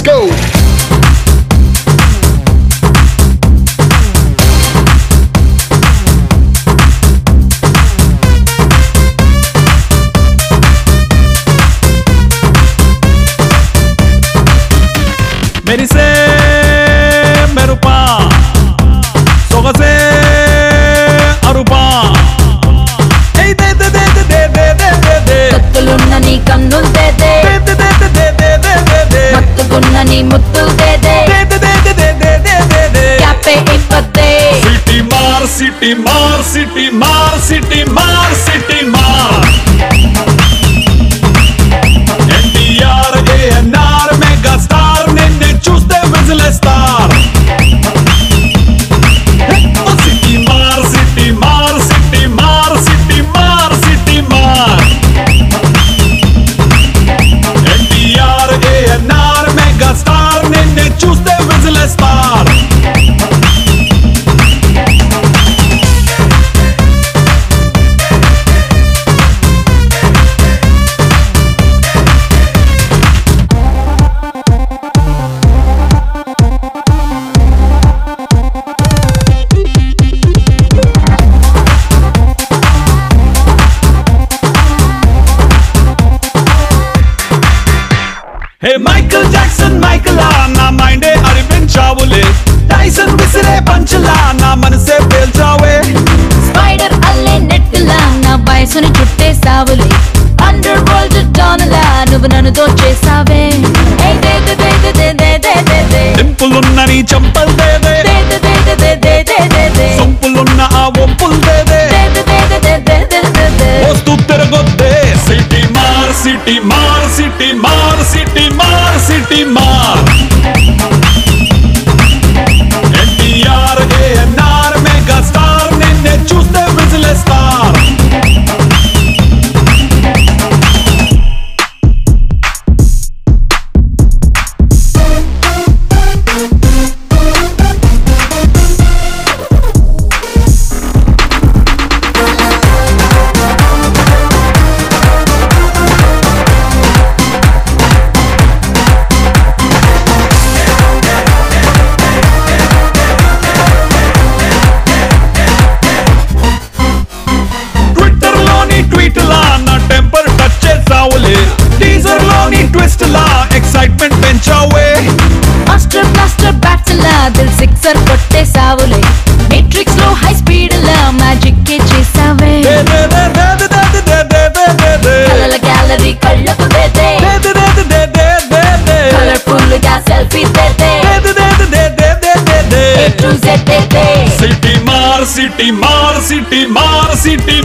go. మెరిసే మెరుపా సొగసే అరుపా కత్తులున్న నీ కన్నులు దేదే మత్తుకున్న నీ ముత్తులు దేదే క్యాపే ఇప్పతే సిటీ మార్ సిటీ మార్ సిటీ మార్ సిటీ మార్ సిటీ మార్ ఎన్టీఆర్ ఏఎన్ఆర్ మెగా స్టార్ నిన్నే చూస్తే విజిలేస్తార్ సిటీ మార్ సిటీ మార్ సిటీ మార్ సిటీ మార్ సిటీ మార్ ఎన్టీఆర్ ఏఎన్ఆర్ మెగా స్టార్ నిన్నే చూస్తే విజిలేస్తార్ హే మైకల్ జాక్సన్ మైకలా నా మైండే అరిపించావులే టైసన్ విసిరే పంచలా నా మనసే పేల్చావే స్పైడర్ అల్లే నెట్టులా నా వయసుని చుట్టేసావులే అండర్ వరల్డ్ డానలా నువ్వు నన్ను దోచేసావే డింపులున్న నీ చంపల్ దేదే సొంపులున్న ఆ ఒంపుల్ దేదే వస్తూ తిరగొద్దే సిటీ మార్ సిటీ మార్ సిటీ మార్ సిటీ మార్ సిటీ మార్ ఎన్టీఆర్ ఏఎన్ఆర్ మెగా స్టార్ నిన్నే చూస్తే విజిలేస్తార్ టీజర్ లోని ట్విస్ట్ లా ఎక్సైట్మెంట్ పెంచావే మాస్టర్ బ్లాస్టర్ బ్యాట్స్ లా దిల్ సిక్సర్ కొట్టేసావులే మెట్రిక్స్ లో హై స్పీడ్ లా మ్యాజిక్ కే చేసావే కలల గ్యాలరీ కళ్ళకు దేదే కలర్ఫుల్ గా సెల్ఫీ దేదే A to Z దేదే సిటీ మార్ సిటీ మార్ సిటీ మార్ సిటీ